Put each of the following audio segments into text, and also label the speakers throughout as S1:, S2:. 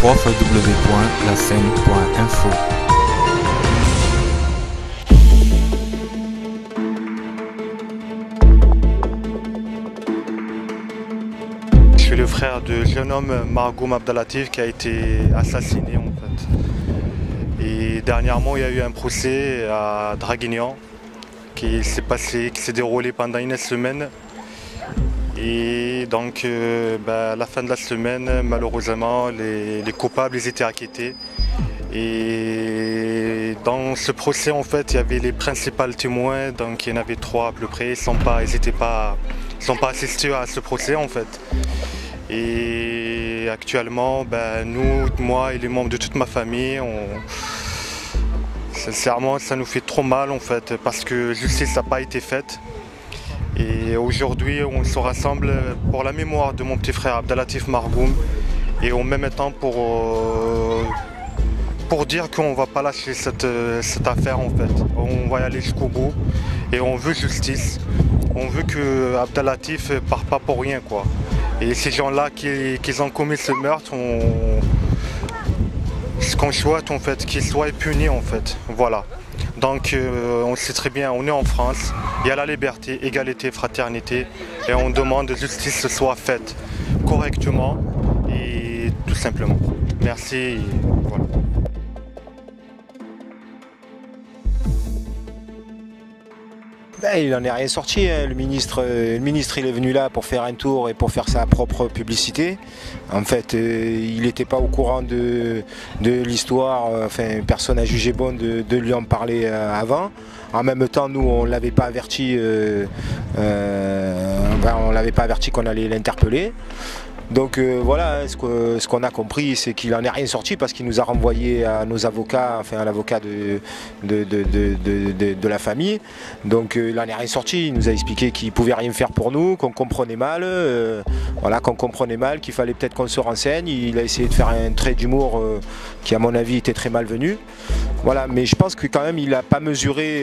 S1: www.lascène.info.
S2: Je suis le frère du jeune homme Margoum Abdellatif qui a été assassiné en fait. Et dernièrement il y a eu un procès à Draguignan qui s'est déroulé pendant une semaine. Et donc à la fin de la semaine, malheureusement, les coupables ils étaient acquittés. Et dans ce procès en fait il y avait les principaux témoins, donc il y en avait 3 à peu près, ils sont pas assistés à ce procès en fait. Et actuellement, nous, moi et les membres de toute ma famille, sincèrement, ça nous fait trop mal en fait, parce que justice n'a pas été faite. Et aujourd'hui, on se rassemble pour la mémoire de mon petit frère Abdellatif Margoum et en même temps pour dire qu'on ne va pas lâcher cette affaire en fait. On va y aller jusqu'au bout et on veut justice. On veut que Abdellatif ne parte pas pour rien quoi. Et ces gens-là qui ont commis ce meurtre, ce qu'on souhaite en fait, qu'ils soient punis en fait. Voilà. Donc on sait très bien, on est en France, il y a la liberté, égalité, fraternité et on demande que justice soit faite correctement et tout simplement. Merci. Et voilà.
S3: Il n'en est rien sorti, hein. Le ministre il est venu là pour faire un tour et pour faire sa propre publicité. En fait, il n'était pas au courant de l'histoire, enfin personne n'a jugé bon de lui en parler avant. En même temps, nous on ne l'avait pas averti, qu'on allait l'interpeller. Donc voilà, ce qu'on a compris, c'est qu'il n'en est rien sorti parce qu'il nous a renvoyé à nos avocats, enfin à l'avocat de la famille. Donc il n'en est rien sorti, il nous a expliqué qu'il ne pouvait rien faire pour nous, qu'on comprenait mal, qu'il fallait peut-être qu'on se renseigne. Il a essayé de faire un trait d'humour qui à mon avis était très malvenu. Voilà, mais je pense que quand même il n'a pas mesuré,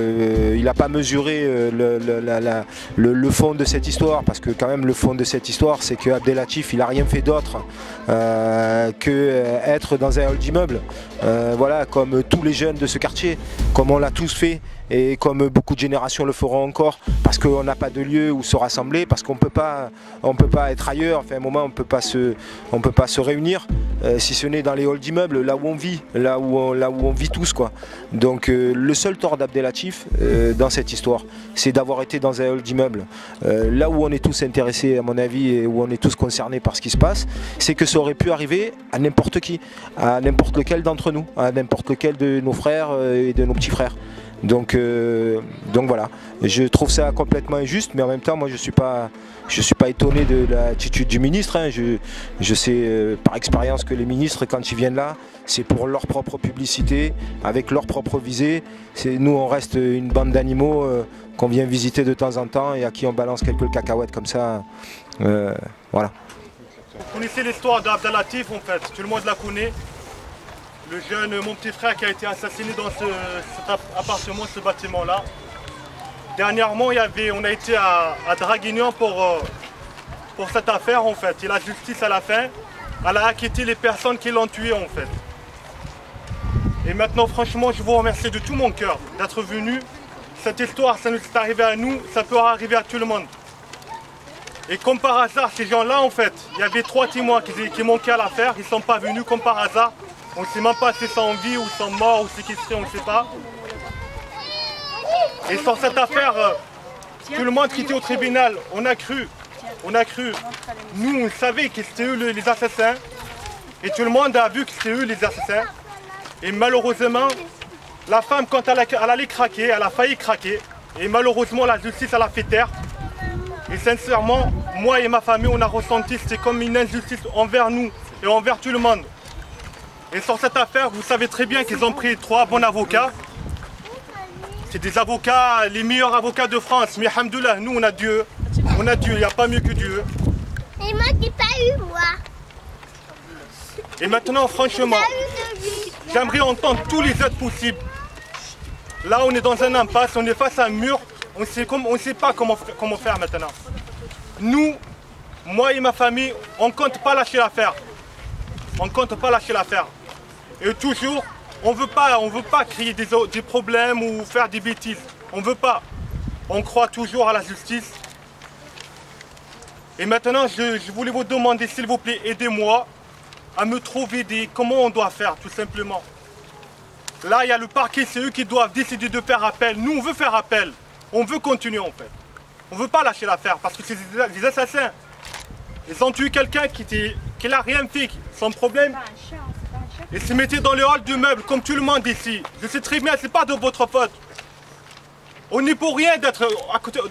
S3: le fond de cette histoire, parce que quand même le fond de cette histoire, c'est que Abdellatif il n'a rien fait d'autre que être dans un hall d'immeuble, voilà, comme tous les jeunes de ce quartier, comme on l'a tous fait et comme beaucoup de générations le feront encore, parce qu'on n'a pas de lieu où se rassembler, parce qu'on peut pas être ailleurs. Enfin, à un moment on peut pas se réunir, si ce n'est dans les halls d'immeubles, là où on vit, là où on vit tous quoi. Donc le seul tort d'Abdellatif dans cette histoire, c'est d'avoir été dans un hall d'immeuble. Là où on est tous intéressés à mon avis et où on est tous concernés par ce qui se passe, c'est que ça aurait pu arriver à n'importe qui, à n'importe lequel d'entre nous, à n'importe lequel de nos frères et de nos petits frères. Donc voilà, je trouve ça complètement injuste, mais en même temps moi je suis pas étonné de l'attitude du ministre, hein. Je sais par expérience que les ministres quand ils viennent là, c'est pour leur propre publicité, avec leur propre visée. Nous on reste une bande d'animaux qu'on vient visiter de temps en temps et à qui on balance quelques cacahuètes comme ça, voilà.
S2: Vous connaissez l'histoire d'Abdellatif en fait, tout le monde la connaît. Le jeune, mon petit frère qui a été assassiné dans cet appartement, ce bâtiment-là. Dernièrement, on a été à Draguignan pour cette affaire en fait. Et la justice à la fin, elle a acquitté les personnes qui l'ont tué en fait. Et maintenant, franchement, je vous remercie de tout mon cœur d'être venu. Cette histoire, ça nous est arrivé à nous, ça peut arriver à tout le monde. Et comme par hasard, ces gens-là en fait, il y avait 3 témoins qui manquaient à l'affaire, ils ne sont pas venus comme par hasard. On ne sait même pas s'ils sont en vie ou sont morts ou séquestrés, on ne sait pas. Et sur cette affaire, tout le monde qui était au tribunal, on a cru. Nous, on savait que c'était eux les assassins. Et tout le monde a vu que c'était eux les assassins. Et malheureusement, la femme, quand elle allait craquer, elle a failli craquer. Et malheureusement, la justice, elle a fait taire. Et sincèrement, moi et ma famille, on a ressenti que c'était comme une injustice envers nous et envers tout le monde. Et sur cette affaire, vous savez très bien qu'ils ont pris 3 bons avocats. C'est des avocats, les meilleurs avocats de France. Mais alhamdoulilah, nous on a Dieu. On a Dieu, il n'y a pas mieux que Dieu.
S4: Et moi, j'ai pas eu, moi.
S2: Et maintenant, franchement, j'aimerais entendre tous les aides possibles. Là, on est dans un impasse, on est face à un mur. On ne sait pas comment faire maintenant. Nous, moi et ma famille, on ne compte pas lâcher l'affaire. On ne compte pas lâcher l'affaire. Et toujours, on veut pas créer des problèmes ou faire des bêtises. On veut pas. On croit toujours à la justice. Et maintenant, je voulais vous demander, s'il vous plaît, aidez-moi à me trouver comment on doit faire, tout simplement. Là, il y a le parquet, c'est eux qui doivent décider de faire appel. Nous, on veut faire appel. On veut continuer, en fait. On ne veut pas lâcher l'affaire, parce que c'est des assassins. Ils ont tué quelqu'un qui n'a rien fait, sans problème. Ils se mettaient dans le hall de meubles, comme tout le monde ici. Je sais très bien, ce n'est pas de votre faute. On n'est pour rien d'être à côté,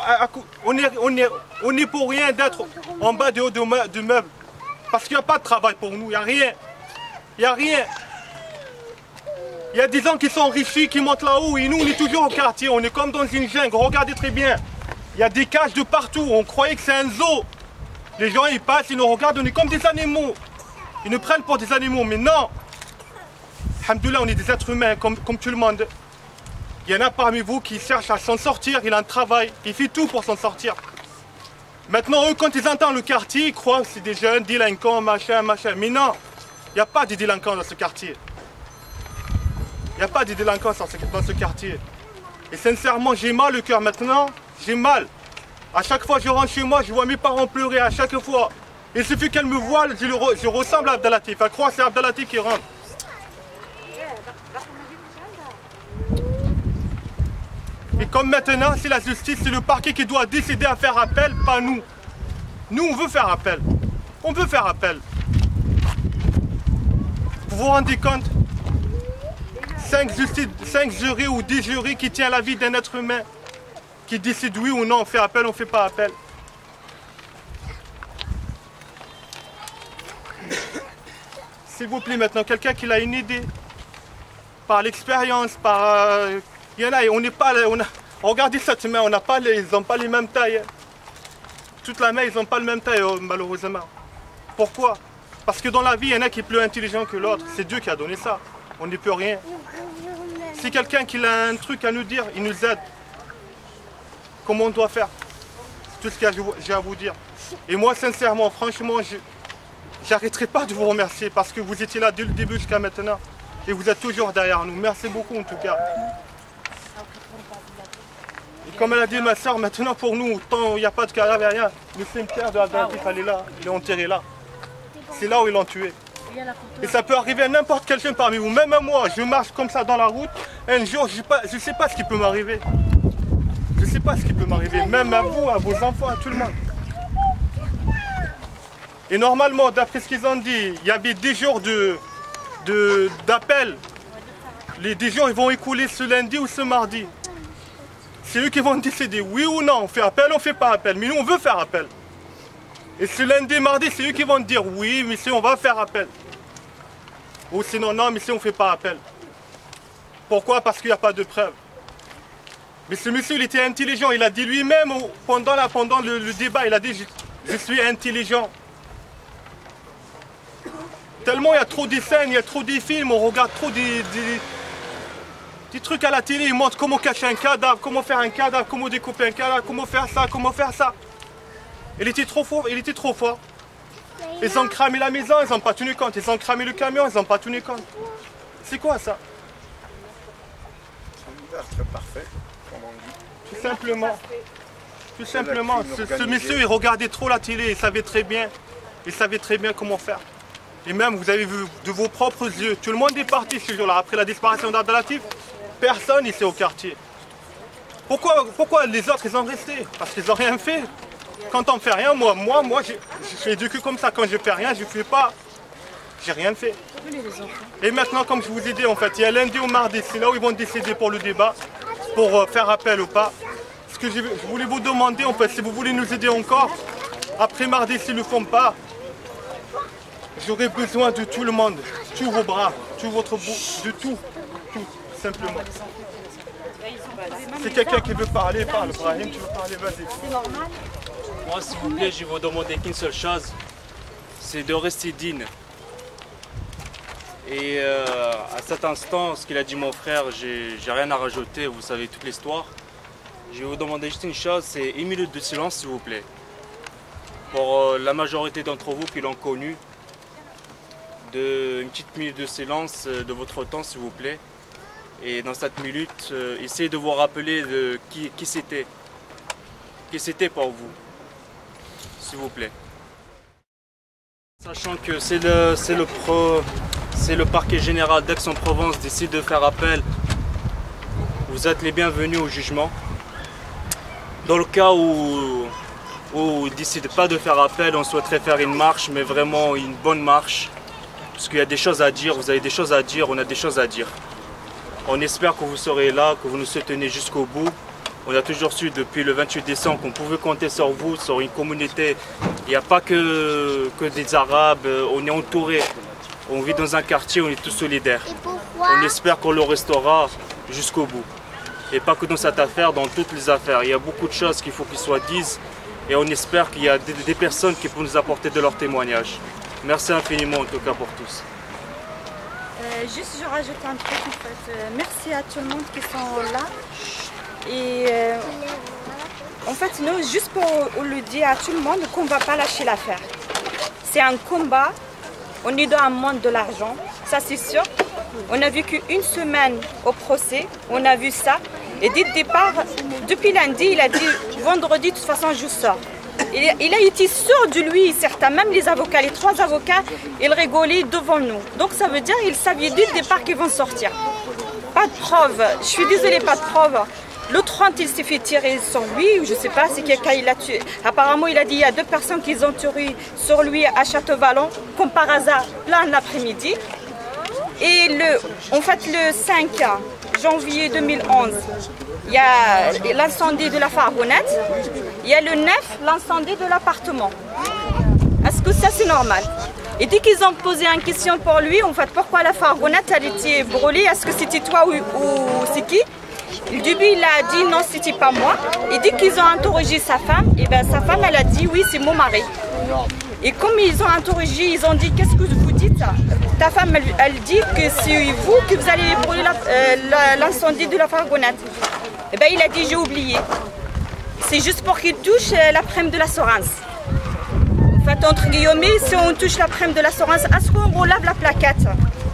S2: on n'est pour rien d'être en bas de haut de meubles. Parce qu'il n'y a pas de travail pour nous, il n'y a rien. Il n'y a rien. Il y a des gens qui sont enrichis, qui montent là-haut, et nous, on est toujours au quartier, on est comme dans une jungle, regardez très bien. Il y a des cages de partout, on croyait que c'est un zoo. Les gens, ils passent, ils nous regardent, on est comme des animaux. Ils nous prennent pour des animaux, mais non. Alhamdoulilah, on est des êtres humains, comme tout le monde. Il y en a parmi vous qui cherchent à s'en sortir, il a un travail, il fait tout pour s'en sortir. Maintenant, eux, quand ils entendent le quartier, ils croient que c'est des jeunes délinquants, machin. Mais non, il n'y a pas de délinquants dans ce quartier. Il n'y a pas de délinquants dans ce quartier. Et sincèrement, j'ai mal le cœur maintenant, j'ai mal. À chaque fois que je rentre chez moi, je vois mes parents pleurer à chaque fois. Il suffit qu'elles me voient, je ressemble à Abdelatif. Elle croit que c'est Abdelatif qui rentre. Et comme maintenant, c'est la justice, c'est le parquet qui doit décider à faire appel, pas nous. Nous, on veut faire appel. On veut faire appel. Vous vous rendez compte? 5 jurés ou 10 jurés qui tiennent la vie d'un être humain, qui décident oui ou non, on fait appel, on ne fait pas appel. S'il vous plaît, maintenant, quelqu'un qui a une idée, par l'expérience, par... Il y en a, on n'est pas... Regardez cette main, ils n'ont pas les mêmes tailles. Toute la main, ils n'ont pas le même taille, malheureusement. Pourquoi? Parce que dans la vie, il y en a qui est plus intelligent que l'autre. C'est Dieu qui a donné ça. On n'y peut rien. Si quelqu'un qui a un truc à nous dire, il nous aide. Comment on doit faire? C'est tout ce que j'ai à vous dire. Et moi, sincèrement, franchement, j'arrêterai pas de vous remercier parce que vous étiez là dès le début jusqu'à maintenant. Et vous êtes toujours derrière nous. Merci beaucoup en tout cas. Et comme elle a dit ma soeur, maintenant pour nous, tant il n'y a pas de cadavre, rien, le cimetière de Abdelatif, elle est là, il est enterré là. C'est là où ils l'ont tué. Et ça peut arriver à n'importe quel jeune parmi vous. Même à moi, je marche comme ça dans la route, un jour, je ne sais pas ce qui peut m'arriver. Je ne sais pas ce qui peut m'arriver, même à vous, à vos enfants, à tout le monde. Et normalement, d'après ce qu'ils ont dit, il y avait 10 jours d'appel. Les 10 jours, ils vont écouler ce lundi ou ce mardi. C'est eux qui vont décider, oui ou non, on fait appel, on ne fait pas appel. Mais nous, on veut faire appel. Et ce lundi, mardi, c'est eux qui vont dire, oui, monsieur, on va faire appel. Ou sinon, non, monsieur, on ne fait pas appel. Pourquoi? Parce qu'il n'y a pas de preuves. Mais ce monsieur, il était intelligent. Il a dit lui-même, pendant le débat, il a dit, je suis intelligent. Tellement il y a trop de scènes, il y a trop de films, on regarde trop des trucs à la télé, ils montrent comment cacher un cadavre, comment faire un cadavre, comment découper un cadavre, comment faire ça, comment faire ça. Il était trop fort, il était trop fort. Ils ont cramé la maison, ils n'ont pas tenu compte. Ils ont cramé le camion, ils n'ont pas tenu compte. C'est quoi ça?
S5: C'est un meurtre parfait, comme on dit.
S2: Tout simplement. Tout simplement. Ce monsieur, il regardait trop la télé, il savait très bien. Il savait très bien comment faire. Et même, vous avez vu de vos propres yeux, tout le monde est parti ce jour-là. Après la disparition d'Abdelatif, personne ici au quartier. Pourquoi les autres, ils ont resté? Parce qu'ils n'ont rien fait. Quand on ne fait rien, moi je suis éduqué comme ça. Quand je ne fais rien, je ne fais pas. J'ai rien fait. Et maintenant, comme je vous ai dit, en fait, il y a lundi ou mardi, c'est là où ils vont décider pour le débat, pour faire appel ou pas. Ce que je voulais vous demander, en fait, si vous voulez nous aider encore, après mardi, s'ils ne le font pas, j'aurai besoin de tout le monde, tous vos bras, tout votre bout, de tout, simplement. Si quelqu'un qui veut parler, parle. Brahim, tu veux parler, vas-y.
S1: Moi, s'il vous plaît, je vais vous demander qu'une seule chose, c'est de rester digne. Et à cet instant, ce qu'il a dit mon frère, j'ai rien à rajouter, vous savez toute l'histoire. Je vais vous demander juste une chose, c'est une minute de silence, s'il vous plaît. Pour la majorité d'entre vous qui l'ont connu, une petite minute de silence de votre temps, s'il vous plaît. Et dans cette minute, essayez de vous rappeler de qui c'était. Qui c'était pour vous, s'il vous plaît. Sachant que c'est le parquet général d'Aix-en-Provence décide de faire appel, vous êtes les bienvenus au jugement. Dans le cas où il ne décide pas de faire appel, on souhaiterait faire une marche, mais vraiment une bonne marche. Parce qu'il y a des choses à dire, vous avez des choses à dire, on a des choses à dire. On espère que vous serez là, que vous nous soutenez jusqu'au bout. On a toujours su depuis le 28 décembre qu'on pouvait compter sur vous, sur une communauté. Il n'y a pas que des Arabes, on est entouré. On vit dans un quartier, on est tous solidaires. On espère qu'on le restera jusqu'au bout. Et pas que dans cette affaire, dans toutes les affaires. Il y a beaucoup de choses qu'il faut qu'ils soient dites. Et on espère qu'il y a des personnes qui peuvent nous apporter de leur témoignage. Merci infiniment en tout cas pour tous.
S6: Juste je rajoute un truc en fait. Merci à tout le monde qui sont là. Et en fait, nous, juste pour le dire à tout le monde qu'on ne va pas lâcher l'affaire. C'est un combat, on est dans un monde de l'argent, ça c'est sûr. On a vécu une semaine au procès, on a vu ça. Et dès le départ, depuis lundi, il a dit vendredi, de toute façon, je sors. Il a été sûr de lui, certains, même les avocats, les 3 avocats, ils rigolaient devant nous. Donc ça veut dire qu'ils savaient dès le départ qu'ils vont sortir. Pas de preuve, je suis désolée, pas de preuve. Le 30, il s'est fait tirer sur lui, je ne sais pas, c'est quelqu'un il a tué. Apparemment, il a dit qu'il y a 2 personnes qui ont tiré sur lui à Château-Vallon, comme par hasard, plein l'après-midi. Et en fait, le 5 janvier 2011, il y a l'incendie de la Farbonnette. Il y a le 9, l'incendie de l'appartement. Est-ce que ça, c'est normal? Et dès qu'ils ont posé une question pour lui, en fait, pourquoi la Farbonnette a été brûlée? Est-ce que c'était toi ou c'est qui? Au début, il a dit non, c'était pas moi. Et dès qu'ils ont interrogé sa femme, et ben, sa femme, elle a dit oui, c'est mon mari. Et comme ils ont interrogé, ils ont dit qu'est-ce que vous dites? Ta femme, elle dit que c'est vous que vous allez brûler l'incendie de la Farbonnette. Et ben, il a dit j'ai oublié. C'est juste pour qu'il touche la prime de l'assurance. En fait, entre guillemets, si on touche la prime de l'assurance, est-ce qu'on relève la plaquette?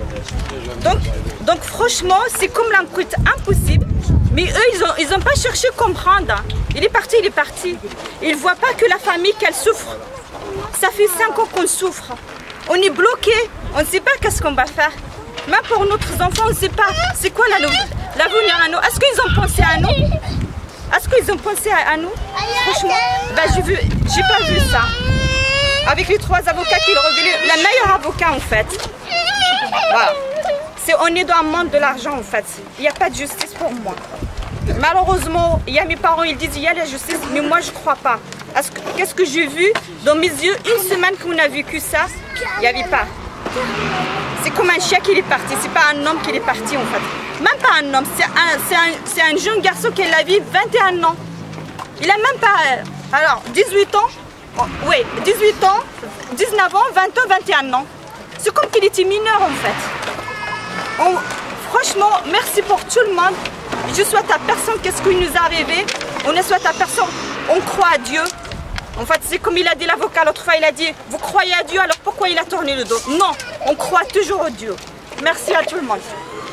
S6: Donc franchement, c'est comme l'enquête impossible. Mais eux, ils n'ont pas cherché à comprendre. Il est parti, il est parti. Ils ne voient pas que la famille, qu'elle souffre. Ça fait 5 ans qu'on souffre. On est bloqué. On ne sait pas qu'est-ce qu'on va faire. Même pour notre enfants, on ne sait pas. C'est quoi l'avenir à nous? Est-ce qu'ils ont pensé à nous? Est-ce qu'ils ont pensé à nous? Franchement, ben, j'ai pas vu ça. Avec les 3 avocats qui le révélaient, le meilleur avocat en fait. Voilà. On est dans un monde de l'argent en fait. Il n'y a pas de justice pour moi. Malheureusement, il y a mes parents, ils disent qu'il y a la justice, mais moi je ne crois pas. Qu'est-ce que j'ai vu dans mes yeux? Une semaine qu'on a vécu ça, il n'y avait pas. C'est comme un chien qui est parti, c'est pas un homme qui est parti en fait. Même pas un homme, c'est un jeune garçon qui a vie 21 ans. Il a même pas, alors 18 ans, oui, 18 ans, 19 ans, 20 ans, 21 ans. C'est comme qu'il était mineur en fait. Franchement, merci pour tout le monde. Je souhaite à personne qu'est-ce qui nous est arrivé. On ne souhaite à personne, on croit à Dieu. En fait, c'est comme il a dit l'avocat l'autre fois, il a dit, vous croyez à Dieu, alors pourquoi il a tourné le dos? Non, on croit toujours au Dieu. Merci à tout le monde.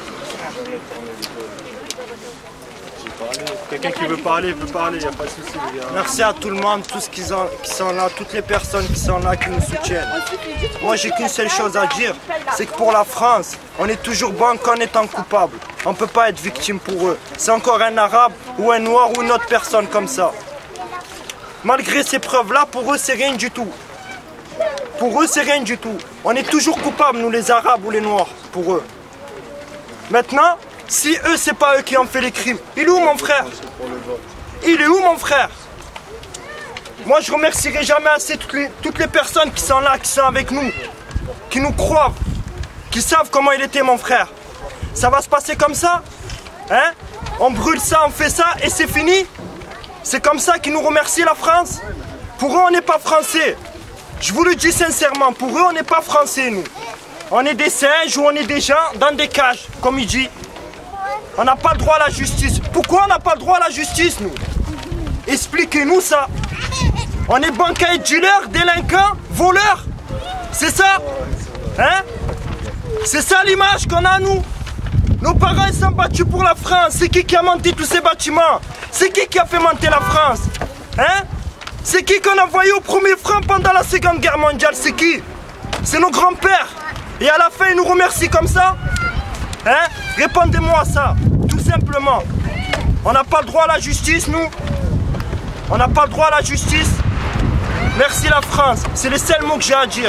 S2: Quelqu'un qui veut parler, peut parler, il n'y a pas de souci.
S5: Merci à tout le monde, tous qui sont là, toutes les personnes qui sont là, qui nous soutiennent. Moi, j'ai qu'une seule chose à dire, c'est que pour la France, on est toujours bon qu'en étant coupable. On ne peut pas être victime pour eux. C'est encore un arabe ou un noir ou une autre personne comme ça. Malgré ces preuves-là, pour eux, c'est rien du tout. Pour eux, c'est rien du tout. On est toujours coupables, nous les arabes ou les noirs, pour eux. Maintenant, si eux, c'est pas eux qui ont fait les crimes, il est où mon frère? Il est où mon frère? Moi, je remercierai jamais assez toutes les personnes qui sont là, qui sont avec nous, qui nous croient, qui savent comment il était mon frère. Ça va se passer comme ça? Hein? On brûle ça, on fait ça et c'est fini? C'est comme ça qu'ils nous remercient la France? Pour eux, on n'est pas français. Je vous le dis sincèrement, pour eux, on n'est pas français, nous. On est des singes ou on est des gens dans des cages, comme il dit. On n'a pas le droit à la justice. Pourquoi on n'a pas le droit à la justice, nous? Expliquez-nous ça. On est banquiers, dealers, délinquants, voleurs. C'est ça? Hein? C'est ça l'image qu'on a nous. Nos parents ils sont battus pour la France. C'est qui a monté tous ces bâtiments? C'est qui a fait monter la France? Hein? C'est qui qu'on a envoyé au premier front pendant la Seconde Guerre mondiale? C'est qui? C'est nos grands-pères. Et à la fin ils nous remercient comme ça? Hein? Répondez-moi à ça, tout simplement. On n'a pas le droit à la justice, nous? On n'a pas le droit à la justice? Merci la France, c'est les seuls mots que j'ai à dire.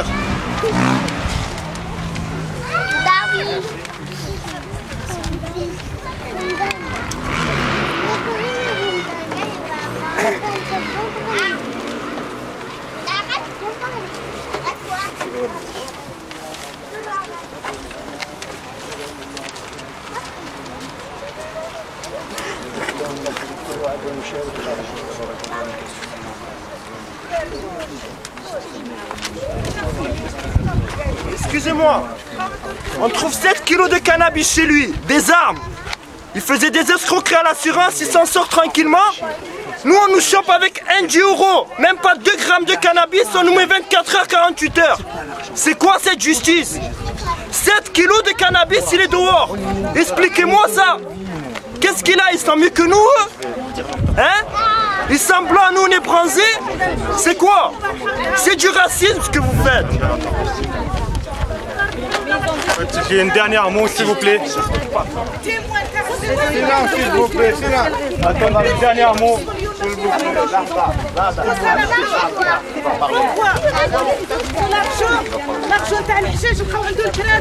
S5: Excusez-moi, on trouve 7 kilos de cannabis chez lui, des armes. Il faisait des escroqueries à l'assurance, il s'en sort tranquillement. Nous on nous chope avec 1 euro, même pas 2 grammes de cannabis, on nous met 24 heures, 48 heures. C'est quoi cette justice? 7 kilos de cannabis, il est dehors. Expliquez-moi ça. Qu'est-ce qu'il a? Ils sont mieux que nous, eux? Hein? Ils sont blancs, nous on est bronzés? C'est quoi? C'est du racisme ce que vous faites.
S2: J'ai une dernière mot s'il vous plaît.
S7: Silence, s'il vous plaît, silence.
S2: Attendez, une dernière mot.
S7: L'argent تاع الحشيش بقاو عنده الكراد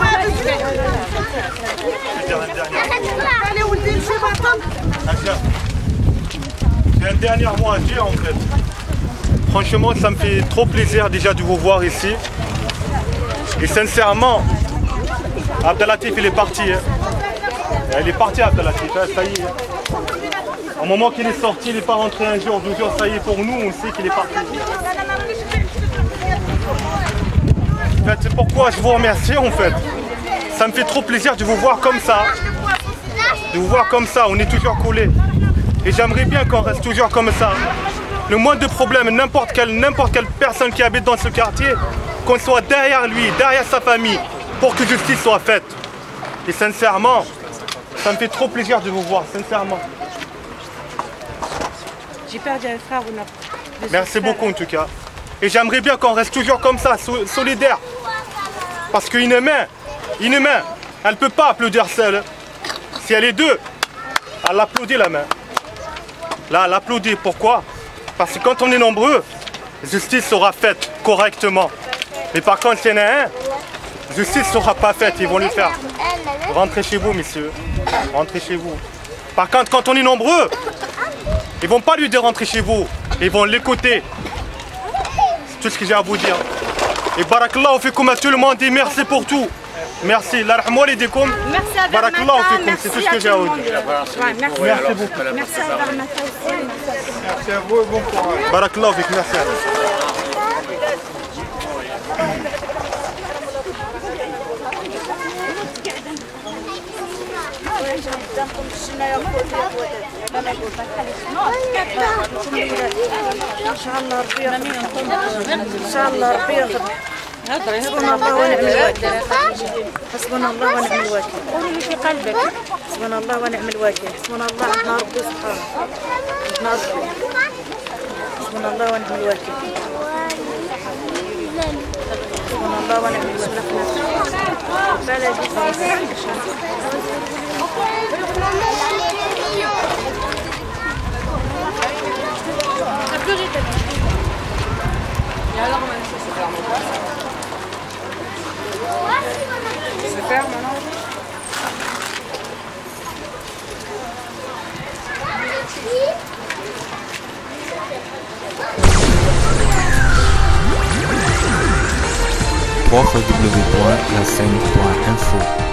S2: J'ai un dernier mot à dire en fait. Franchement, ça me fait trop plaisir déjà de vous voir ici. Et sincèrement, Abdelatif il est parti. Hein. Il est parti Abdelatif, hein, ça y est. Au moment qu'il est sorti, il n'est pas rentré un jour, 12 jours, ça y est, pour nous, on sait qu'il est parti. En fait, c'est pourquoi je vous remercie en fait. Ça me fait trop plaisir de vous voir comme ça. De vous voir comme ça, on est toujours collés. Et j'aimerais bien qu'on reste toujours comme ça. Le moins de problèmes, n'importe quelle personne qui habite dans ce quartier, qu'on soit derrière lui, derrière sa famille, pour que justice soit faite. Et sincèrement, ça me fait trop plaisir de vous voir, sincèrement.
S6: J'ai perdu un frère.
S2: Merci beaucoup en tout cas. Et j'aimerais bien qu'on reste toujours comme ça, solidaires. Parce qu'une main, elle ne peut pas applaudir seule. Si elle est deux, elle applaudit la main. Là, elle applaudit. Pourquoi? Parce que quand on est nombreux, justice sera faite correctement. Mais par contre, s'il y en a un, justice ne sera pas faite, ils vont lui faire. Rentrez chez vous, messieurs. Rentrez chez vous. Par contre, quand on est nombreux, ils ne vont pas lui dire rentrer chez vous. Ils vont l'écouter. C'est tout ce que j'ai à vous dire. Et barakallahu fikoum à tout le monde et merci pour tout. Merci. Larhamou alaikum.
S6: Merci à
S2: Barakallahu fikoum, c'est tout ce que j'ai à vous dire.
S6: Merci beaucoup. Merci à Vermata aussi.
S7: Merci à vous et bon courage.
S2: Barakallahu fikoum, merci à vous.
S6: إن شاء الله ربي يغفر. حسبنا الله ونعم الوكيل. حسبنا الله ونعم الوكيل. قولي في قلبك. حسبنا الله ونعم الوكيل. حسبنا الله عندنا ربي سبحانه. عندنا ربي. حسبنا الله ونعم الوكيل. حسبنا الله ونعم
S8: Et alors maintenant ça se ferme en place. Ça se ferme maintenant.
S9: www.lascène.info